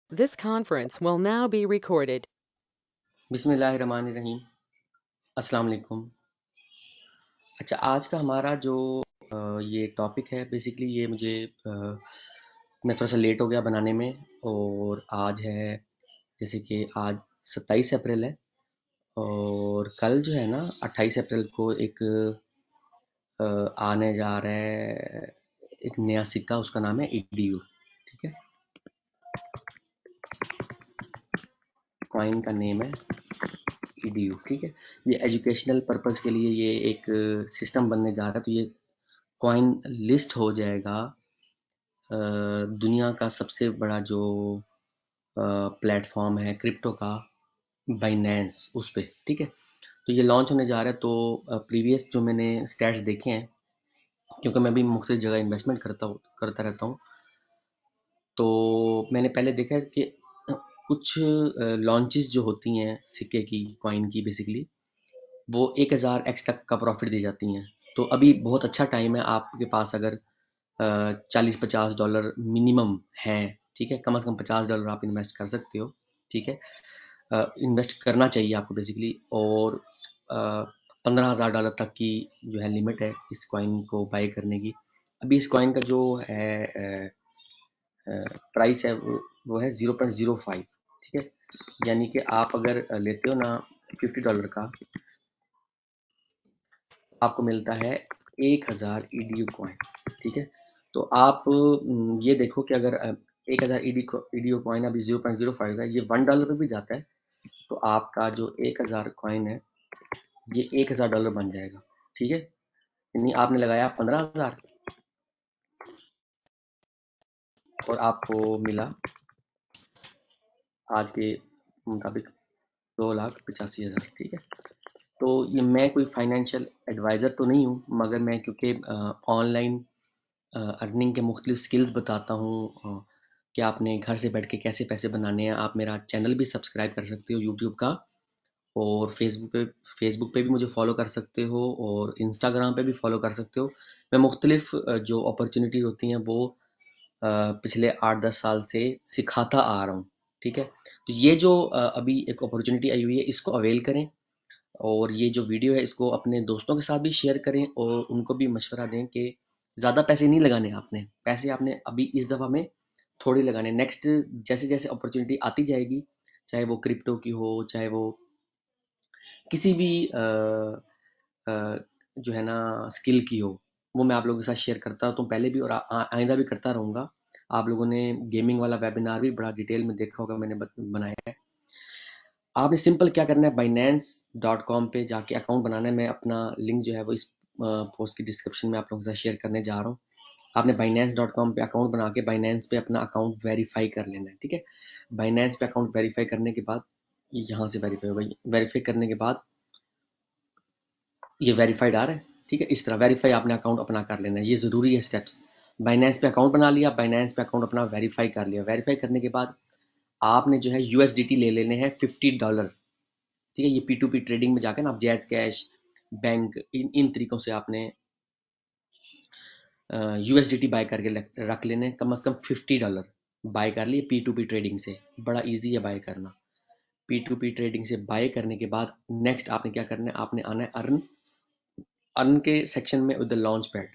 This conference will now be recorded. बिस्मिल्लाहिर्रहमानिर्रहीम। अस्सलाम वालेकुम। अच्छा, आज का हमारा जो ये टॉपिक है, बेसिकली ये मुझे मैं थोड़ा सा लेट हो गया बनाने में। और आज है, जैसे कि आज 27 अप्रैल है, और कल जो है ना 28 अप्रैल को एक आने जा रहा है एक नया सिक्का। उसका नाम है ईडीयू। ठीक है, कॉइन का नेम है ईडीयू। ठीक है, ये एजुकेशनल पर्पस के लिए ये एक सिस्टम बनने जा रहा है। तो ये कॉइन लिस्ट हो जाएगा दुनिया का सबसे बड़ा जो प्लेटफॉर्म है क्रिप्टो का, बाइनेंस, उस पे। ठीक है, तो ये लॉन्च होने जा रहा है। तो प्रीवियस जो मैंने स्टैट्स देखे हैं, क्योंकि मैं भी मुख्तलिफ जगह इन्वेस्टमेंट करता रहता हूँ, तो मैंने पहले देखा है कि कुछ लॉन्चेस जो होती हैं सिक्के की, कॉइन की, बेसिकली वो 1000x तक का प्रॉफिट दे जाती हैं। तो अभी बहुत अच्छा टाइम है आपके पास, अगर 40-50 डॉलर मिनिमम हैं। ठीक है, कम से कम $50 आप इन्वेस्ट कर सकते हो। ठीक है, इन्वेस्ट करना चाहिए आपको बेसिकली। और $15,000 तक की जो है लिमिट है इस कॉइन को बाय करने की। अभी इस कॉइन का जो है प्राइस है वो है 0.05। ठीक है, यानी कि आप अगर लेते हो ना $50 का, आपको मिलता है 1000 ईडीयू कॉइन। ठीक है, तो आप ये देखो कि अगर 1000 ईडीयू कॉइन अभी 0.05 का, ये $1 पे भी जाता है, तो आपका जो 1000 कॉइन है ये $1000 बन जाएगा। ठीक है, यानी आपने लगाया 15,000 और आपको मिला आज के मुताबिक 2,85,000। ठीक है, तो ये मैं कोई फाइनेंशियल एडवाइज़र तो नहीं हूँ, मगर मैं क्योंकि ऑनलाइन अर्निंग के मुख्तलिफ स्किल्स बताता हूँ कि आपने घर से बैठ के कैसे पैसे बनाने हैं। आप मेरा चैनल भी सब्सक्राइब कर सकते हो यूट्यूब का, और फेसबुक पे भी मुझे फॉलो कर सकते हो, और इंस्टाग्राम पे भी फॉलो कर सकते हो। मैं मुख्तलिफ जो अपॉर्चुनिटी होती हैं वो पिछले 8-10 साल से सिखाता आ रहा हूँ। ठीक है, तो ये जो अभी एक अपॉर्चुनिटी आई हुई है, इसको अवेल करें। और ये जो वीडियो है इसको अपने दोस्तों के साथ भी शेयर करें, और उनको भी मशवरा दें कि ज़्यादा पैसे नहीं लगाने। आपने पैसे आपने अभी इस दफ़ा में थोड़ी लगाने, नेक्स्ट जैसे जैसे अपॉर्चुनिटी आती जाएगी, चाहे वो क्रिप्टो की हो, चाहे वो किसी भी जो है ना स्किल की हो, वो मैं आप लोगों के साथ शेयर करता तो पहले भी, और आइंदा भी करता रहूँगा। आप लोगों ने गेमिंग वाला वेबिनार भी बड़ा डिटेल में देखा होगा, मैंने बनाया है। आपने सिंपल क्या करना है, binance.com पे जाके अकाउंट बनाना है। मैं अपना लिंक जो है वो इस पोस्ट की डिस्क्रिप्शन में आप लोगों के साथ शेयर करने जा रहा हूँ। आपने binance.com पे अकाउंट बना के बाइनेंस पे अपना अकाउंट वेरीफाई कर लेना है। ठीक है, बाइनेंस पे अकाउंट वेरीफाई करने के बाद, ये यहाँ से वेरीफाई होगा। वेरीफाई करने के बाद ये वेरीफाइड आ रहा है। ठीक है, इस तरह वेरीफाई आपने अकाउंट अपना कर लेना है, ये ज़रूरी है स्टेप्स। बाइनेंस पे अकाउंट बना लिया, बाइनेंस पे अकाउंट अपना वेरीफाई कर लिया। वेरीफाई करने के बाद आपने जो है यूएसडीटी ले लेने हैं $50। ठीक है, ये पी टू पी ट्रेडिंग में जाकर ना आप जैज कैश, बैंक, इन इन तरीकों से आपने यूएसडीटी बाय करके रख लेने। कम से कम $50 बाय कर लिए पी टू पी ट्रेडिंग से। बड़ा इजी है बाय करना। पी टू पी ट्रेडिंग से बाय करने के बाद नेक्स्ट आपने क्या करना है, आपने आना है अर्न। अर्न के सेक्शन में विद लॉन्च पैड।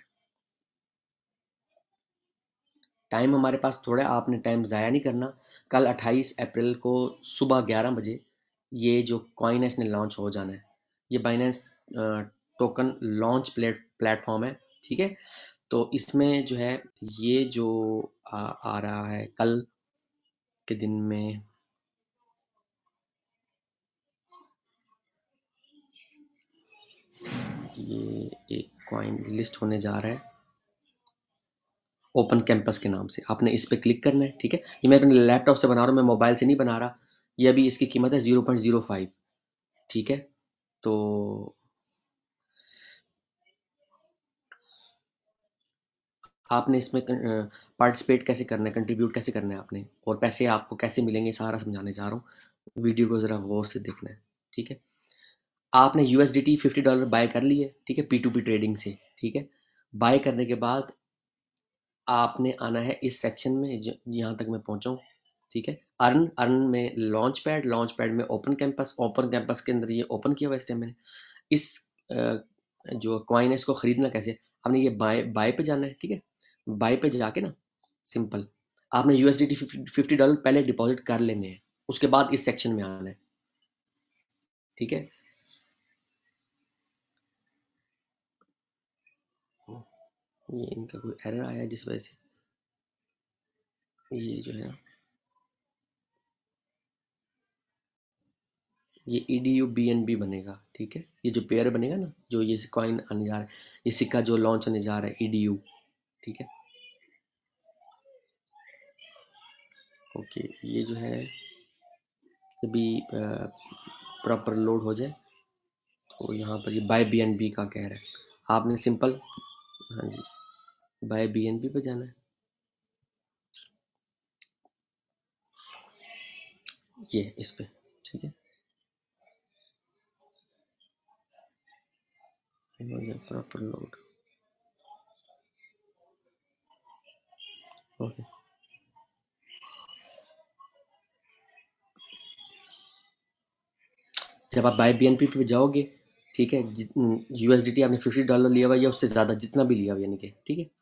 टाइम हमारे पास थोड़ा है, आपने टाइम ज़ाया नहीं करना। कल 28 अप्रैल को सुबह 11 बजे ये जो कॉइन है इसने लॉन्च हो जाना है। ये बाइनेंस टोकन लॉन्च प्लेटफॉर्म है। ठीक है, तो इसमें जो है ये जो आ रहा है कल के दिन में, ये एक कॉइन लिस्ट होने जा रहा है ओपन कैंपस के नाम से। आपने इस पे क्लिक करना है। ठीक है, ये मैं अपने लैपटॉप से बना रहा हूँ, मैं मोबाइल से नहीं बना रहा। ये अभी इसकी कीमत है 0.05। ठीक है, तो आपने इसमें पार्टिसिपेट कैसे करना है, कंट्रीब्यूट कैसे करना है आपने, और पैसे आपको कैसे मिलेंगे, सारा समझाने जा रहा हूँ। वीडियो को ज़रा गौर से देखना है। ठीक है, आपने यूएसडीटी $50 बाय कर लिए। ठीक है, पी टू पी ट्रेडिंग से। ठीक है, बाय करने के बाद आपने आना है इस सेक्शन में, यहाँ तक मैं पहुँचा हूँ। ठीक है। अर्न में लॉन्च पैड में ओपन कैंपस के अंदर ये ओपन किया हुआ इस टाइम मैंने। इस जो कॉइन है इसको खरीदना कैसे, आपने ये बाय पे जाना है, ठीक है। बाय पे जाके ना सिंपल आपने यूएसडीटी $50 पहले डिपॉजिट कर लेने हैं, उसके बाद इस सेक्शन में आना है, ठीक है। ये इनका कोई एरर आया है जिस वजह से ये जो है ये EDU BNB बनेगा, ठीक है। ये जो पेयर बनेगा ना, जो ये कॉइन आने जा रहा है, ये सिक्का जो लॉन्च होने जा रहा है EDU, ठीक है। ओके, ये जो है अभी प्रॉपर लोड हो जाए तो यहाँ पर ये बाय BNB का कह रहा है, आपने सिंपल हाँ जी बाय BNB पे जाना है, ये इस पे, ठीक है। Proper load, okay. जब आप बाय BNB पे जाओगे, ठीक है, USDT आपने $50 लिया हुआ या उससे ज़्यादा जितना भी लिया हुआ यानी कि, ठीक है,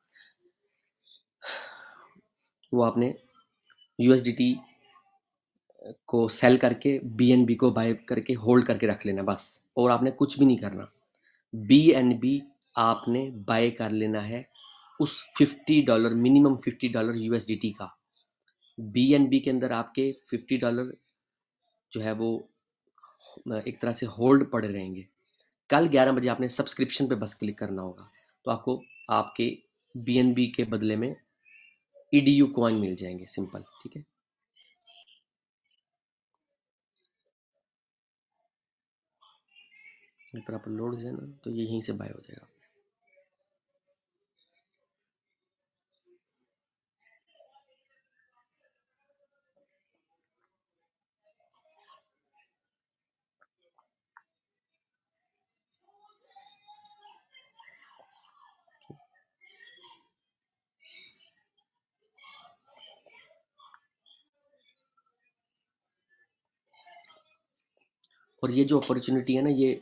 वो आपने USDT को सेल करके BNB को बाय करके होल्ड करके रख लेना बस, और आपने कुछ भी नहीं करना। BNB आपने बाय कर लेना है उस $50 मिनिमम $50 USDT का। BNB के अंदर आपके $50 जो है वो एक तरह से होल्ड पड़े रहेंगे। कल 11 बजे आपने सब्सक्रिप्शन पे बस क्लिक करना होगा, तो आपको आपके BNB के बदले में EDU कॉइन मिल जाएंगे, सिंपल, ठीक है। पर आप लोड है ना तो ये यहीं से बाय हो जाएगा। और ये जो अपॉर्चुनिटी है ना ये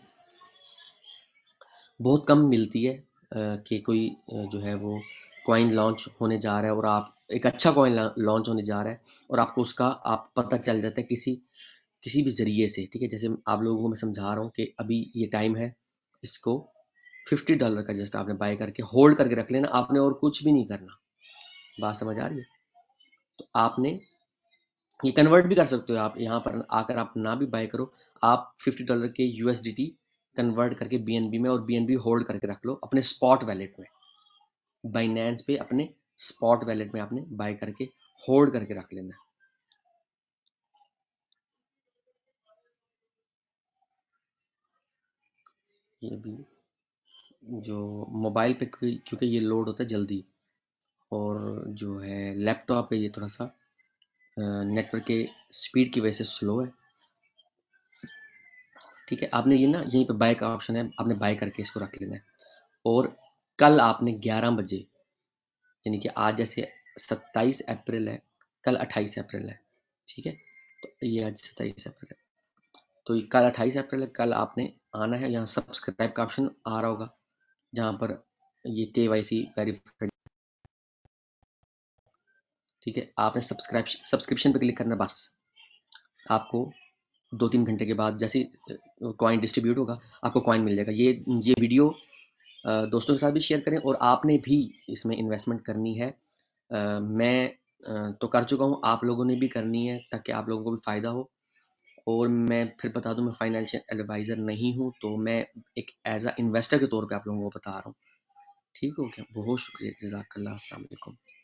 बहुत कम मिलती है कि कोई जो है वो कॉइन लॉन्च होने जा रहा है और आप एक अच्छा कॉइन लॉन्च होने जा रहा है और आपको उसका आप पता चल जाता है किसी किसी भी ज़रिए से, ठीक है। जैसे आप लोगों को मैं समझा रहा हूँ कि अभी ये टाइम है, इसको $50 का जस्ट आपने बाय करके होल्ड करके रख लेना, आपने और कुछ भी नहीं करना। बात समझ आ रही है? तो आपने ये कन्वर्ट भी कर सकते हो, आप यहाँ पर आकर आप ना भी बाय करो, आप $50 के USDT कन्वर्ट करके BNB में और BNB होल्ड करके रख लो अपने स्पॉट वैलेट में, बाइनेंस पे अपने स्पॉट वैलेट में आपने बाय करके होल्ड करके रख लेना। ये भी जो मोबाइल पे क्योंकि ये लोड होता है जल्दी, और जो है लैपटॉप पे ये थोड़ा सा नेटवर्क के स्पीड की वजह से स्लो है, ठीक है। आपने ये ना यहीं पे बाय का ऑप्शन है, आपने बाय करके इसको रख लेना है। और कल आपने 11 बजे, यानी कि आज जैसे 27 अप्रैल है, कल 28 अप्रैल है, ठीक है। तो ये आज 27 अप्रैल है, तो ये कल 28 अप्रैल है, कल आपने आना है, यहाँ सब्सक्राइब का ऑप्शन आ रहा होगा जहाँ पर ये KYC वेरीफाइड, ठीक है। आपने सब्सक्रिप्शन पे क्लिक करना बस, आपको 2-3 घंटे के बाद जैसे कॉइन डिस्ट्रीब्यूट होगा आपको कॉइन मिल जाएगा। ये वीडियो दोस्तों के साथ भी शेयर करें, और आपने भी इसमें इन्वेस्टमेंट करनी है। मैं तो कर चुका हूँ, आप लोगों ने भी करनी है ताकि आप लोगों को भी फ़ायदा हो। और मैं फिर बता दूँ, मैं फाइनेंशियल एडवाइज़र नहीं हूँ, तो मैं एक एज अ इन्वेस्टर के तौर पे आप लोगों को बता रहा हूँ, ठीक हो क्या। बहुत शुक्रिया, जज़ाकल्लाह, अस्सलाम वालेकुम।